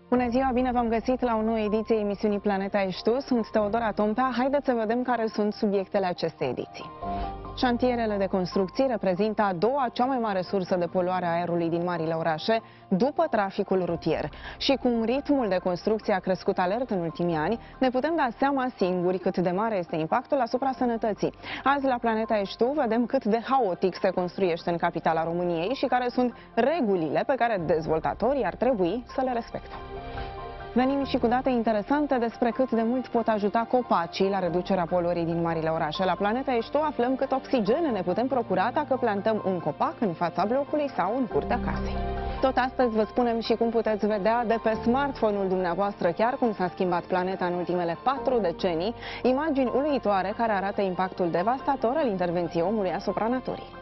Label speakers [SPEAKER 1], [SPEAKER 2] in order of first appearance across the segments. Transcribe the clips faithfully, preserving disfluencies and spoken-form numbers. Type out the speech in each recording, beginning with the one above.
[SPEAKER 1] Bună ziua, bine v-am găsit la o nouă ediție emisiunii Planeta Ești Tu. Sunt Teodora Tompea. Haideți să vedem care sunt subiectele acestei ediții. Șantierele de construcții reprezintă a doua cea mai mare sursă de poluare a aerului din marile orașe, după traficul rutier. Și cum ritmul de construcție a crescut alert în ultimii ani, ne putem da seama singuri cât de mare este impactul asupra sănătății. Azi la Planeta Ești Tu vedem cât de haotic se construiește în capitala României și care sunt regulile pe care dezvoltatorii ar trebui să le respecte. Venim și cu date interesante despre cât de mult pot ajuta copacii la reducerea poluării din marile orașe. La Planeta Ești Tu aflăm cât oxigen ne putem procura dacă plantăm un copac în fața blocului sau în curtea casei. Tot astăzi vă spunem și cum puteți vedea de pe smartphone-ul dumneavoastră chiar cum s-a schimbat planeta în ultimele patru decenii, imagini uluitoare care arată impactul devastator al intervenției omului asupra naturii.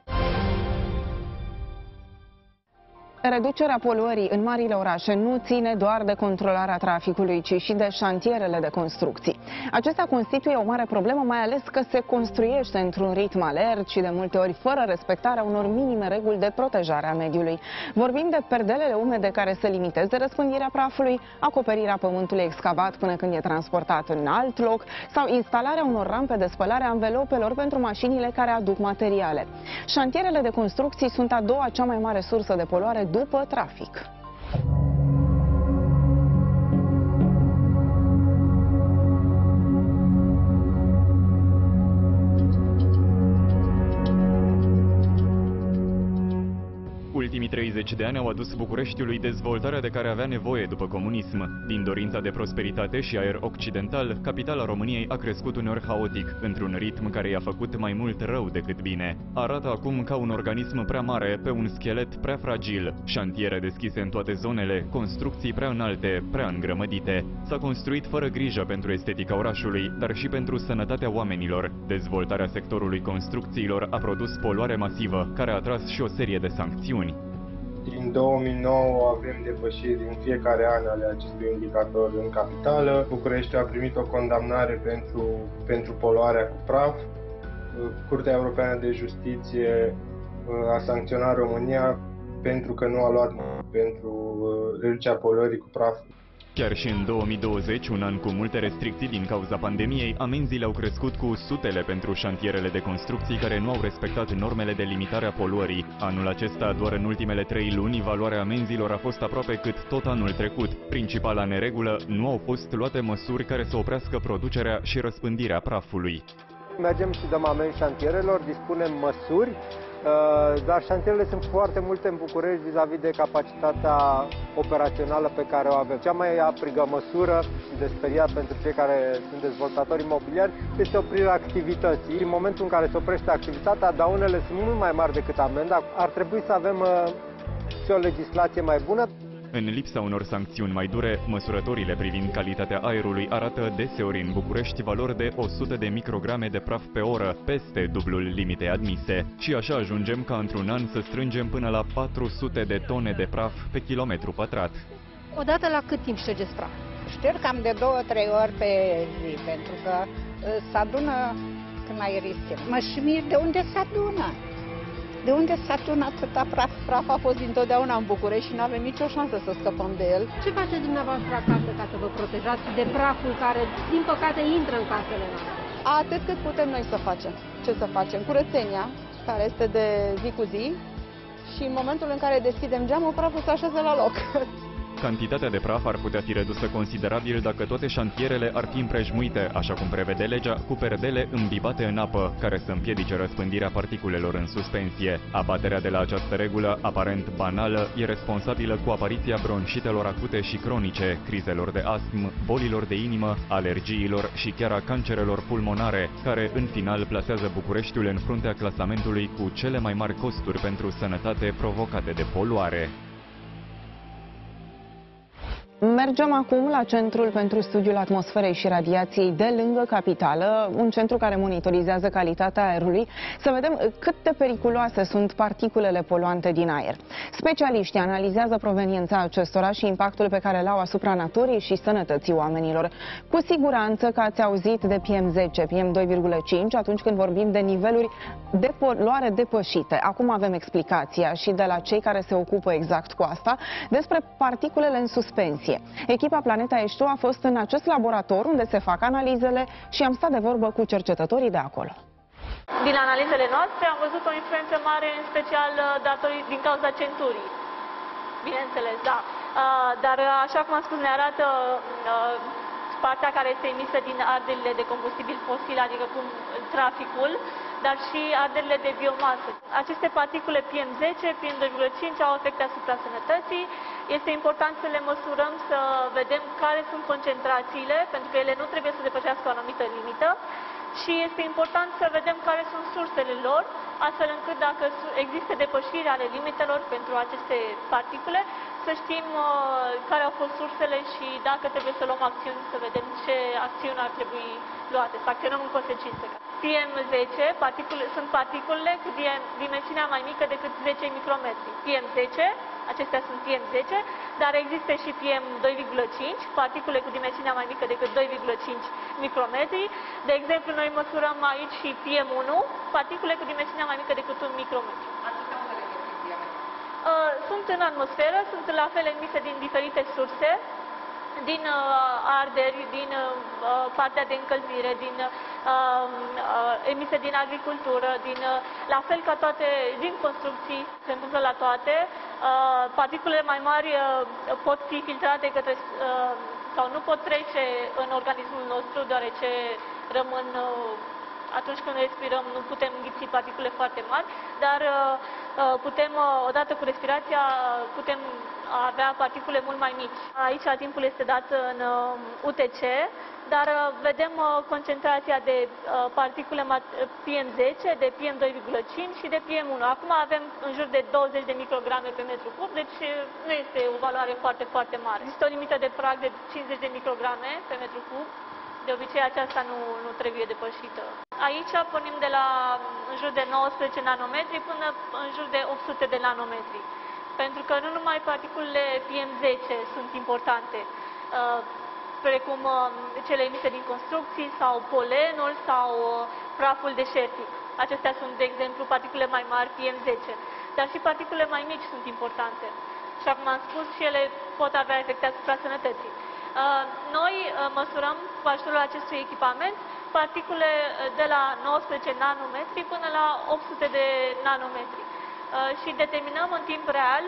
[SPEAKER 1] Reducerea poluării în marile orașe nu ține doar de controlarea traficului, ci și de șantierele de construcții. Acestea constituie o mare problemă, mai ales că se construiește într-un ritm alert și de multe ori fără respectarea unor minime reguli de protejare a mediului. Vorbim de perdelele umede care să limiteze răspândirea prafului, acoperirea pământului excavat până când e transportat în alt loc sau instalarea unor rampe de spălare a anvelopelor pentru mașinile care aduc materiale. Șantierele de construcții sunt a doua cea mai mare sursă de poluare după trafic.
[SPEAKER 2] Ultimii treizeci de ani au adus Bucureștiului dezvoltarea de care avea nevoie după comunism. Din dorința de prosperitate și aer occidental, capitala României a crescut uneori haotic, într-un ritm care i-a făcut mai mult rău decât bine. Arată acum ca un organism prea mare pe un schelet prea fragil, șantiere deschise în toate zonele, construcții prea înalte, prea îngrămădite. S-a construit fără grijă pentru estetica orașului, dar și pentru sănătatea oamenilor. Dezvoltarea sectorului construcțiilor a produs poluare masivă, care a atras și o serie de sancțiuni.
[SPEAKER 3] Din două mii nouă avem depășiri în fiecare an ale acestui indicator în capitală. Bucureștiul a primit o condamnare pentru, pentru poluarea cu praf. Curtea Europeană de Justiție a sancționat România pentru că nu a luat pentru reducerea poluării cu praf.
[SPEAKER 2] Chiar și în două mii douăzeci, un an cu multe restricții din cauza pandemiei, amenziile au crescut cu sutele pentru șantierele de construcții care nu au respectat normele de limitare a poluării. Anul acesta, doar în ultimele trei luni, valoarea amenzilor a fost aproape cât tot anul trecut. Principala neregulă, nu au fost luate măsuri care să oprească producerea și răspândirea prafului.
[SPEAKER 4] Mergem și dăm amenzi șantierelor, dispunem măsuri, dar șantierele sunt foarte multe în București vis-a-vis de capacitatea operațională pe care o avem. Cea mai aprigă măsură și de speriat pentru cei care sunt dezvoltatori imobiliari este oprirea activității. În momentul în care se oprește activitatea, daunele sunt mult mai mari decât amenda. Ar trebui să avem și o legislație mai bună.
[SPEAKER 2] În lipsa unor sancțiuni mai dure, măsurătorile privind calitatea aerului arată deseori în București valori de o sută de micrograme de praf pe oră, peste dublul limitei admise. Și așa ajungem ca într-un an să strângem până la patru sute de tone de praf pe kilometru pătrat.
[SPEAKER 5] Odată la cât timp ștergeți praf?
[SPEAKER 6] Șterg cam de două, trei ori pe zi, pentru că se adună când ai risc. Mă șmir de unde se adună. De unde s-a adună atâta praf? Praf a fost dintotdeauna în București și nu avem nicio șansă să scăpăm de el.
[SPEAKER 5] Ce faceți dumneavoastră acasă ca să vă protejați de praful care, din păcate, intră în casele noastre?
[SPEAKER 6] Atât cât putem noi să facem. Ce să facem? Curățenia, care este de zi cu zi, și în momentul în care deschidem geamul, praful se așează la loc.
[SPEAKER 2] Cantitatea de praf ar putea fi redusă considerabil dacă toate șantierele ar fi împrejmuite, așa cum prevede legea, cu perdele îmbibate în apă, care să împiedice răspândirea particulelor în suspensie. Abaterea de la această regulă, aparent banală, e responsabilă cu apariția bronșitelor acute și cronice, crizelor de astm, bolilor de inimă, alergiilor și chiar a cancerelor pulmonare, care în final plasează Bucureștiul în fruntea clasamentului cu cele mai mari costuri pentru sănătate provocate de poluare.
[SPEAKER 1] Mergem acum la Centrul pentru Studiul Atmosferei și Radiației de lângă capitală, un centru care monitorizează calitatea aerului, să vedem cât de periculoase sunt particulele poluante din aer. Specialiștii analizează proveniența acestora și impactul pe care l-au asupra naturii și sănătății oamenilor. Cu siguranță că ați auzit de P M zece, P M doi virgulă cinci atunci când vorbim de niveluri de poluare depășite. Acum avem explicația și de la cei care se ocupă exact cu asta despre particulele în suspensie. Echipa Planeta Ești Tu a fost în acest laborator unde se fac analizele și am stat de vorbă cu cercetătorii de acolo.
[SPEAKER 7] Din analizele noastre am văzut o influență mare, în special datorită din cauza centurii. Bineînțeles, da. Dar așa cum am spus, ne arată partea care este emisă din arderile de combustibil fosil, adică cum traficul, dar și arderile de biomasă. Aceste particule P M zece, P M doi virgulă cinci au efecte asupra sănătății. Este important să le măsurăm, să vedem care sunt concentrațiile, pentru că ele nu trebuie să depășească o anumită limită. Și este important să vedem care sunt sursele lor, astfel încât dacă există depășiri ale limitelor pentru aceste particule, să știm uh, care au fost sursele și dacă trebuie să luăm acțiuni, să vedem ce acțiuni ar trebui luate, să acționăm în consecință. P M zece particule, sunt particulele cu dimensiunea mai mică decât zece micrometri. P M zece, acestea sunt P M zece, dar există și P M doi virgulă cinci, particule cu dimensiunea mai mică decât doi virgulă cinci micrometri. De exemplu, noi măsurăm aici și P M unu, particule cu dimensiunea mai mică decât un micrometru. Sunt în atmosferă, sunt la fel emise din diferite surse, din uh, arderi, din uh, partea de încălzire, din uh, uh, emise din agricultură, din, uh, la fel ca toate, din construcții, se întâmplă la toate. Uh, particulele mai mari uh, pot fi filtrate către, uh, sau nu pot trece în organismul nostru, deoarece rămân, uh, atunci când respirăm, nu putem înghiți particule foarte mari, dar uh, putem, uh, odată cu respirația, putem avea particule mult mai mici. Aici timpul este dat în uh, U T C, dar uh, vedem uh, concentrația de uh, particule P M zece, de P M doi virgulă cinci și de P M unu. Acum avem în jur de douăzeci de micrograme pe metru cub, deci nu este o valoare foarte, foarte mare. Există o limită de prag de cincizeci de micrograme pe metru cub. De obicei, aceasta nu, nu trebuie depășită. Aici pornim de la în jur de nouăsprezece nanometri până în jur de opt sute de nanometri. Pentru că nu numai particulele P M zece sunt importante, precum cele emise din construcții sau polenul sau praful deșertic. Acestea sunt, de exemplu, particule mai mari P M zece, dar și particule mai mici sunt importante. Și cum am spus, și ele pot avea efecte asupra sănătății. Noi măsurăm cu ajutorul acestui echipament particule de la nouăsprezece nanometri până la opt sute de nanometri și determinăm în timp real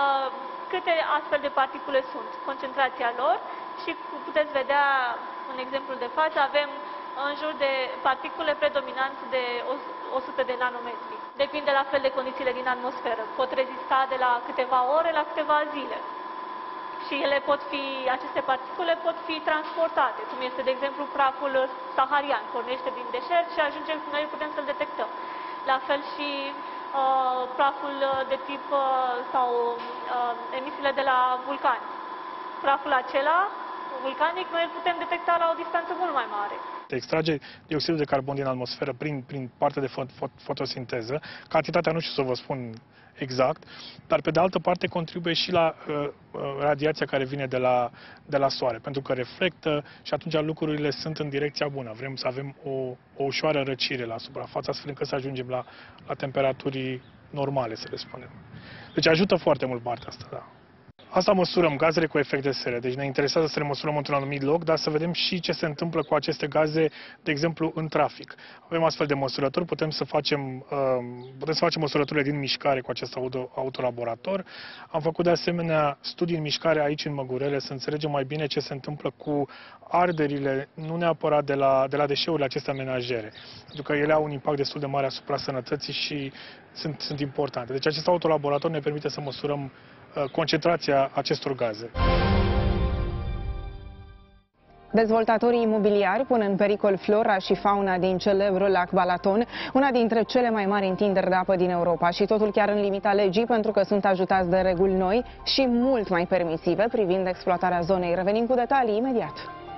[SPEAKER 7] câte astfel de particule sunt, concentrația lor și puteți vedea un exemplu de față, avem în jur de particule predominant de o sută de nanometri. Depinde la fel de condițiile din atmosferă. Pot rezista de la câteva ore la câteva zile. Și ele pot fi, aceste particule pot fi transportate, cum este, de exemplu, praful saharian, pornește din deșert și ajungem, noi putem să-l detectăm. La fel și uh, praful de tip uh, sau uh, emisiile de la vulcani. Praful acela vulcanic noi îl putem detecta la o distanță mult mai mare.
[SPEAKER 8] Extrage dioxidul de carbon din atmosferă prin, prin partea de fotosinteză. Cantitatea nu știu să vă spun exact, dar pe de altă parte contribuie și la uh, radiația care vine de la, de la soare, pentru că reflectă și atunci lucrurile sunt în direcția bună. Vrem să avem o, o ușoară răcire la suprafață, astfel încât să ajungem la, la temperaturi normale, să le spunem. Deci ajută foarte mult partea asta, da. Asta măsurăm, gazele cu efect de seră. Deci ne interesează să le măsurăm într-un anumit loc, dar să vedem și ce se întâmplă cu aceste gaze, de exemplu, în trafic. Avem astfel de măsurători, putem să facem, putem să facem măsurăturile din mișcare cu acest auto, autolaborator. Am făcut de asemenea studii în mișcare aici în Măgurele, să înțelegem mai bine ce se întâmplă cu arderile, nu neapărat de la, de la deșeurile acestea menajere, pentru că ele au un impact destul de mare asupra sănătății și sunt, sunt importante. Deci acest autolaborator ne permite să măsurăm concentrația acestor gaze.
[SPEAKER 1] Dezvoltatorii imobiliari pun în pericol flora și fauna din celebrul lac Balaton, una dintre cele mai mari întinderi de apă din Europa, și totul chiar în limita legii, pentru că sunt ajutați de reguli noi și mult mai permisive privind exploatarea zonei. Revenim cu detalii imediat.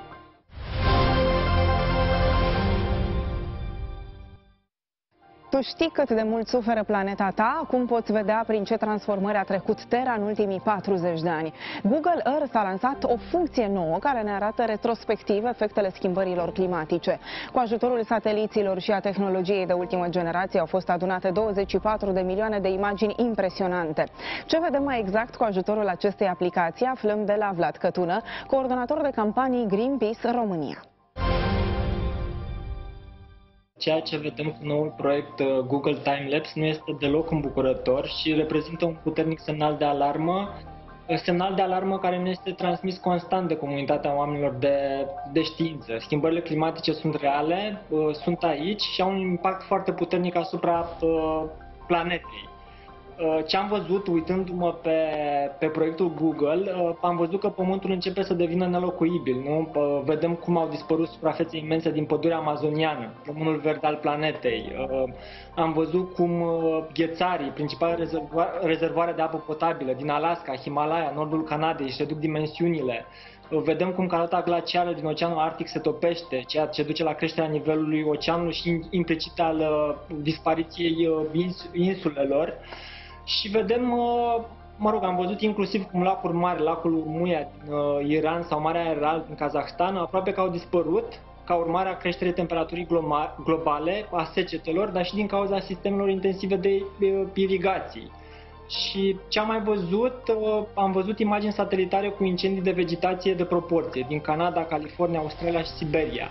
[SPEAKER 1] Tu știi cât de mult suferă planeta ta? Acum poți vedea prin ce transformări a trecut Terra în ultimii patruzeci de ani. Google Earth a lansat o funcție nouă care ne arată retrospectiv efectele schimbărilor climatice. Cu ajutorul sateliților și a tehnologiei de ultimă generație au fost adunate douăzeci și patru de milioane de imagini impresionante. Ce vedem mai exact cu ajutorul acestei aplicații aflăm de la Vlad Cătună, coordonator de campanii Greenpeace România.
[SPEAKER 9] Ceea ce vedem cu noul proiect Google Timelapse nu este deloc îmbucurător și reprezintă un puternic semnal de alarmă, semnal de alarmă care ne este transmis constant de comunitatea oamenilor de, de știință. Schimbările climatice sunt reale, sunt aici și au un impact foarte puternic asupra planetei. Ce am văzut uitându-mă pe, pe proiectul Google, am văzut că Pământul începe să devină nelocuibil. Nu? Vedem cum au dispărut suprafețe imense din pădurea amazoniană, plămânul verde al planetei. Am văzut cum ghețarii, principala rezervoare de apă potabilă din Alaska, Himalaya, nordul Canadei, își reduc dimensiunile. Vedem cum calota glaciară din Oceanul Arctic se topește, ceea ce duce la creșterea nivelului oceanului și implicit al dispariției insulelor. Și vedem, mă rog, am văzut inclusiv cum lacuri mari, lacul Urmuia din Iran sau Marea Aral din Kazahstan, aproape că au dispărut ca urmare a creșterii temperaturii globale, a secetelor, dar și din cauza sistemelor intensive de irigații. Și ce am mai văzut, am văzut imagini satelitare cu incendii de vegetație de proporție din Canada, California, Australia și Siberia.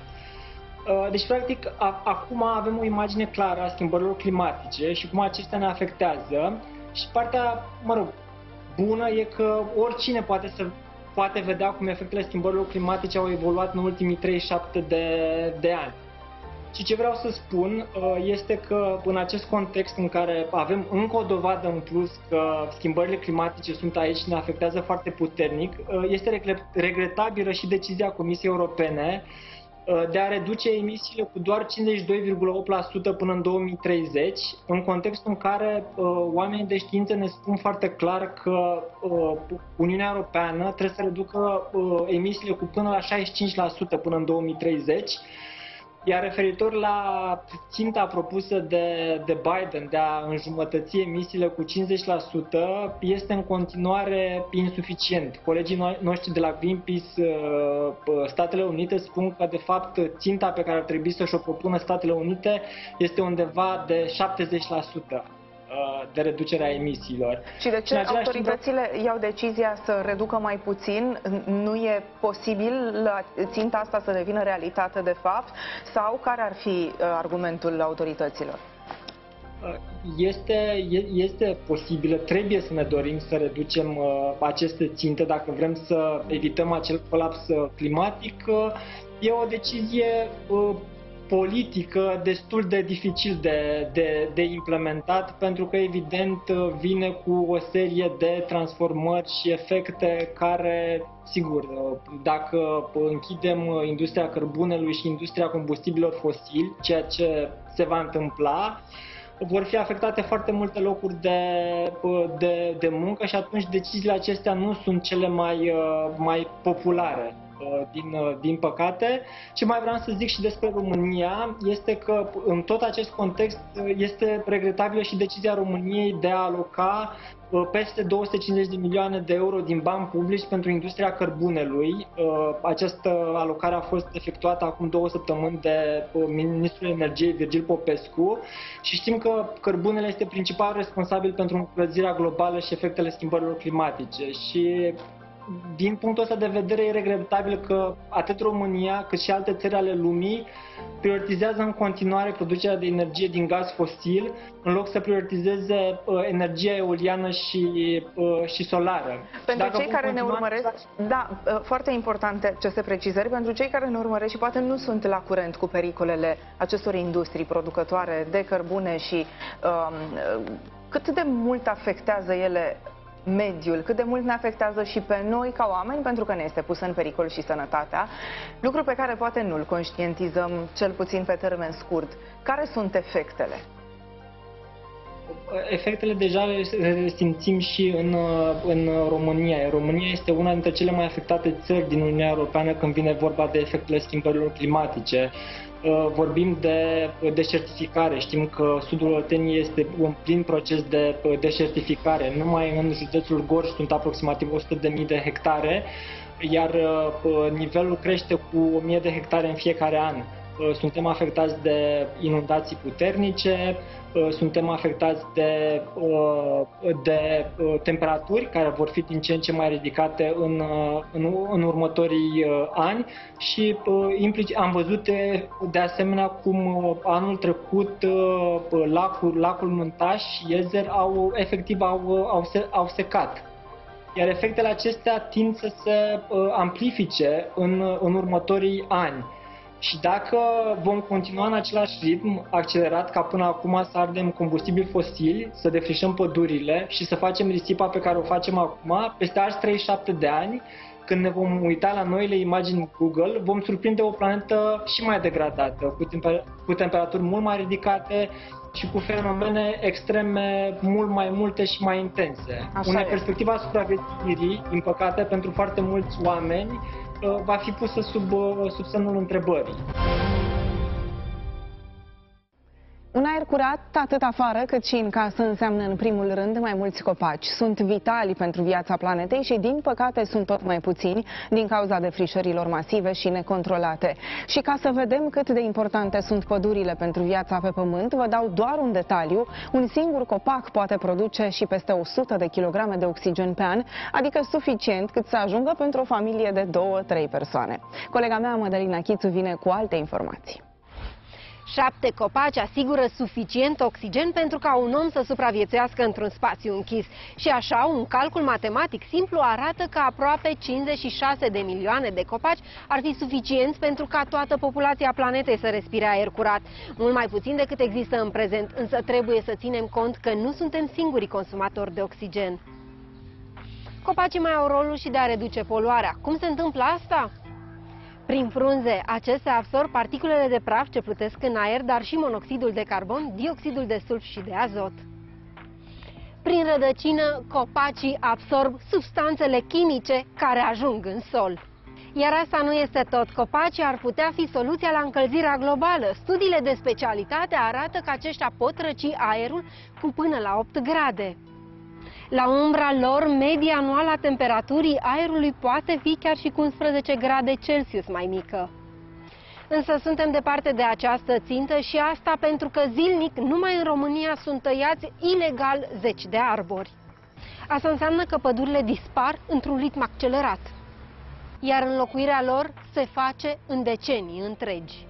[SPEAKER 9] Deci, practic, acum avem o imagine clară a schimbărilor climatice și cum acestea ne afectează. Și partea, mă rog, bună e că oricine poate să poate vedea cum efectele schimbărilor climatice au evoluat în ultimii treizeci și șapte de, de ani. Și ce vreau să spun este că în acest context în care avem încă o dovadă în plus că schimbările climatice sunt aici și ne afectează foarte puternic, este regretabilă și decizia Comisiei Europene de a reduce emisiile cu doar cincizeci și doi virgulă opt la sută până în două mii treizeci, în contextul în care uh, oamenii de știință ne spun foarte clar că uh, Uniunea Europeană trebuie să reducă uh, emisiile cu până la șaizeci și cinci la sută până în două mii treizeci. Iar referitor la ținta propusă de, de Biden de a înjumătăți emisiile cu cincizeci la sută, este în continuare insuficient. Colegii noștri de la Greenpeace Statele Unite spun că, de fapt, ținta pe care ar trebui să și-o propună Statele Unite este undeva de șaptezeci la sută de reducerea emisiilor.
[SPEAKER 1] Și de ce autoritățile timp... iau decizia să reducă mai puțin? Nu e posibil la ținta asta să devină realitate de fapt? Sau care ar fi argumentul autorităților?
[SPEAKER 9] Este, este posibil, trebuie să ne dorim să reducem aceste ținte dacă vrem să evităm acel colaps climatic. E o decizie politică destul de dificil de, de, de implementat, pentru că evident vine cu o serie de transformări și efecte care, sigur, dacă închidem industria cărbunelui și industria combustibilor fosili, ceea ce se va întâmpla, vor fi afectate foarte multe locuri de, de, de muncă și atunci deciziile acestea nu sunt cele mai, mai populare. Din, din păcate. Ce mai vreau să zic și despre România este că în tot acest context este regretabilă și decizia României de a aloca peste două sute cincizeci de milioane de euro din bani publici pentru industria cărbunelui. Această alocare a fost efectuată acum două săptămâni de ministrul energiei Virgil Popescu și știm că cărbunele este principal responsabil pentru încălzirea globală și efectele schimbărilor climatice și din punctul ăsta de vedere e regretabil că atât România cât și alte țări ale lumii prioritizează în continuare producerea de energie din gaz fosil în loc să prioritizeze uh, energia eoliană și, uh, și solară.
[SPEAKER 1] Pentru Dacă cei care continua... ne urmăresc, da, uh, foarte importante aceste precizări, pentru cei care ne urmăresc și poate nu sunt la curent cu pericolele acestor industrii producătoare de cărbune și uh, cât de mult afectează ele mediul, cât de mult ne afectează și pe noi ca oameni, pentru că ne este pusă în pericol și sănătatea, lucru pe care poate nu-l conștientizăm, cel puțin pe termen scurt. Care sunt efectele?
[SPEAKER 9] Efectele deja le simțim și în, în România. România este una dintre cele mai afectate țări din Uniunea Europeană când vine vorba de efectele schimbărilor climatice. Vorbim de deșertificare. Știm că sudul Olteniei este un plin proces de deșertificare. Numai în județul Gorj sunt aproximativ o sută de mii de hectare, iar nivelul crește cu o mie de hectare în fiecare an. Suntem afectați de inundații puternice, suntem afectați de, de temperaturi care vor fi din ce în ce mai ridicate în, în, în următorii ani și am văzut de asemenea cum anul trecut lacul, lacul Mântaș și Iezer au, efectiv au, au, au secat. Iar efectele acestea tind să se amplifice în, în următorii ani. Și dacă vom continua în același ritm accelerat ca până acum să ardem combustibili fosili, să defrișăm pădurile și să facem risipa pe care o facem acum, peste alți treizeci și șapte de ani, când ne vom uita la noile imagini Google, vom surprinde o planetă și mai degradată, cu, temper- cu temperaturi mult mai ridicate și cu fenomene extreme mult mai multe și mai intense. Una perspectiva supraviețuirii, din păcate, pentru foarte mulți oameni, va fi pusă sub, sub semnul întrebării.
[SPEAKER 1] Un aer curat, atât afară cât și în casă, înseamnă în primul rând mai mulți copaci. Sunt vitali pentru viața planetei și, din păcate, sunt tot mai puțini din cauza defrișărilor masive și necontrolate. Și ca să vedem cât de importante sunt pădurile pentru viața pe pământ, vă dau doar un detaliu. Un singur copac poate produce și peste o sută de kilograme de oxigen pe an, adică suficient cât să ajungă pentru o familie de două-trei persoane. Colega mea, Mădălina Chițu, vine cu alte informații.
[SPEAKER 5] Șapte copaci asigură suficient oxigen pentru ca un om să supraviețuiască într-un spațiu închis. Și așa, un calcul matematic simplu arată că aproape cincizeci și șase de milioane de copaci ar fi suficienți pentru ca toată populația planetei să respire aer curat. Mult mai puțin decât există în prezent, însă trebuie să ținem cont că nu suntem singurii consumatori de oxigen. Copacii mai au rolul și de a reduce poluarea. Cum se întâmplă asta? Prin frunze, acestea absorb particulele de praf ce plutesc în aer, dar și monoxidul de carbon, dioxidul de sulf și de azot. Prin rădăcină, copacii absorb substanțele chimice care ajung în sol. Iar asta nu este tot. Copacii ar putea fi soluția la încălzirea globală. Studiile de specialitate arată că aceștia pot răci aerul cu până la opt grade. La umbra lor, media anuală a temperaturii aerului poate fi chiar și cu unsprezece grade Celsius mai mică. Însă suntem departe de această țintă și asta pentru că zilnic, numai în România, sunt tăiați ilegal zeci de arbori. Asta înseamnă că pădurile dispar într-un ritm accelerat, iar înlocuirea lor se face în decenii întregi.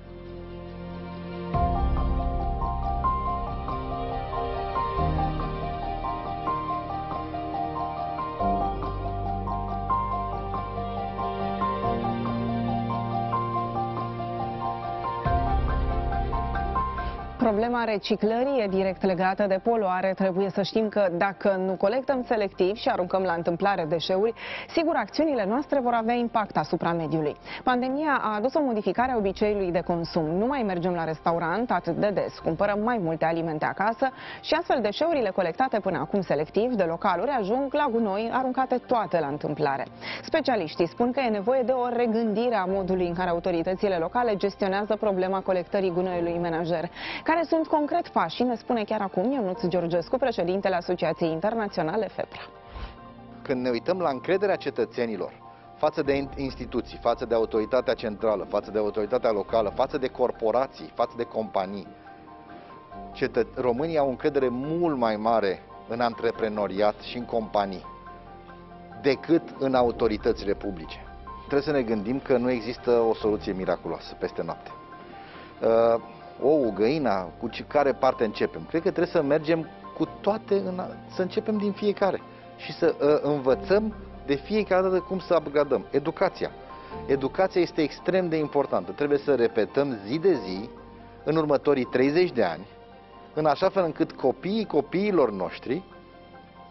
[SPEAKER 1] Problema reciclării e direct legată de poluare. Trebuie să știm că dacă nu colectăm selectiv și aruncăm la întâmplare deșeuri, sigur acțiunile noastre vor avea impact asupra mediului. Pandemia a adus o modificare a obiceiului de consum. Nu mai mergem la restaurant atât de des, cumpărăm mai multe alimente acasă și astfel deșeurile colectate până acum selectiv de localuri ajung la gunoi, aruncate toate la întâmplare. Specialiștii spun că e nevoie de o regândire a modului în care autoritățile locale gestionează problema colectării gunoiului menajer. Care sunt concret pașii, ne spune chiar acum Ionuț Georgescu, președintele Asociației Internaționale FEPRA.
[SPEAKER 10] Când ne uităm la încrederea cetățenilor față de instituții, față de autoritatea centrală, față de autoritatea locală, față de corporații, față de companii, cetă... românii au încredere mult mai mare în antreprenoriat și în companii decât în autoritățile publice. Trebuie să ne gândim că nu există o soluție miraculoasă peste noapte. Uh, Ou, găina, cu care parte începem? Cred că trebuie să mergem cu toate, în a, să începem din fiecare și să uh, învățăm de fiecare dată cum să upgradăm. Educația. Educația este extrem de importantă. Trebuie să repetăm zi de zi, în următorii treizeci de ani, în așa fel încât copiii copiilor noștri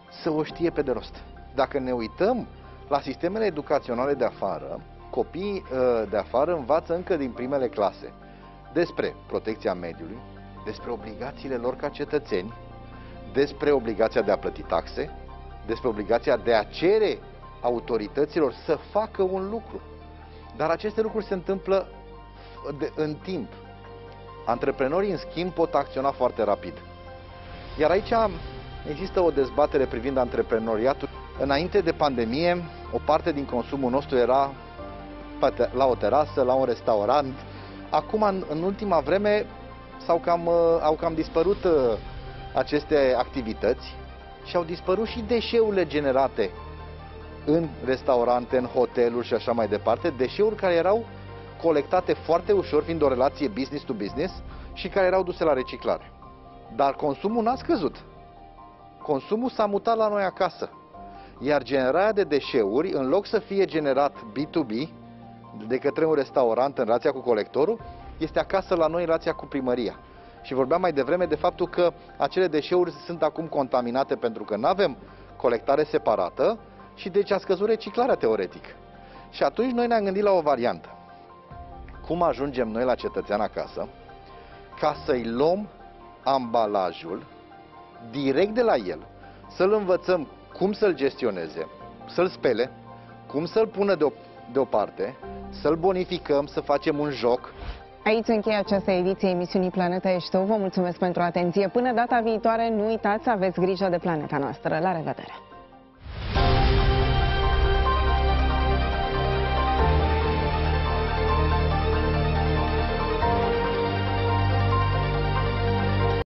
[SPEAKER 10] să o știe pe de rost. Dacă ne uităm la sistemele educaționale de afară, copiii de afară învață încă din primele clase despre protecția mediului, despre obligațiile lor ca cetățeni, despre obligația de a plăti taxe, despre obligația de a cere autorităților să facă un lucru. Dar aceste lucruri se întâmplă de, în timp. Antreprenorii, în schimb, pot acționa foarte rapid. Iar aici există o dezbatere privind antreprenoriatul. Înainte de pandemie, o parte din consumul nostru era la o terasă, la un restaurant. Acum, în, în ultima vreme, s-au cam, au cam dispărut aceste activități și au dispărut și deșeurile generate în restaurante, în hoteluri și așa mai departe, deșeuri care erau colectate foarte ușor, fiind o relație business to business și care erau duse la reciclare. Dar consumul n-a scăzut. Consumul s-a mutat la noi acasă. Iar generarea de deșeuri, în loc să fie generat B to B, de către un restaurant în relația cu colectorul, este acasă la noi în relația cu primăria. Și vorbeam mai devreme de faptul că acele deșeuri sunt acum contaminate pentru că nu avem colectare separată și deci a scăzut reciclarea teoretic. Și atunci noi ne-am gândit la o variantă. Cum ajungem noi la cetățean acasă ca să-i luăm ambalajul direct de la el, să-l învățăm cum să-l gestioneze, să-l spele, cum să-l pună deoparte, să-l bonificăm, să facem un joc.
[SPEAKER 1] Aici încheie această ediție emisiunii Planeta Ești Tu. Vă mulțumesc pentru atenție. Până data viitoare, nu uitați să aveți grijă de planeta noastră. La revedere!